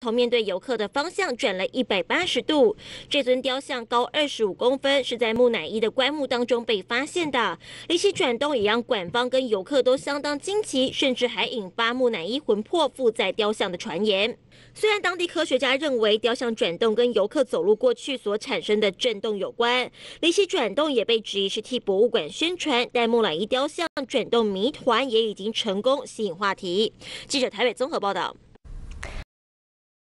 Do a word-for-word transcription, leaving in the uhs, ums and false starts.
从面对游客的方向转了一百八十度。这尊雕像高二十五公分，是在木乃伊的棺木当中被发现的。离奇转动也让馆方跟游客都相当惊奇，甚至还引发木乃伊魂魄附在雕像的传言。虽然当地科学家认为雕像转动跟游客走路过去所产生的震动有关，离奇转动也被质疑是替博物馆宣传，但木乃伊雕像转动谜团也已经成功吸引话题。记者台北综合报道。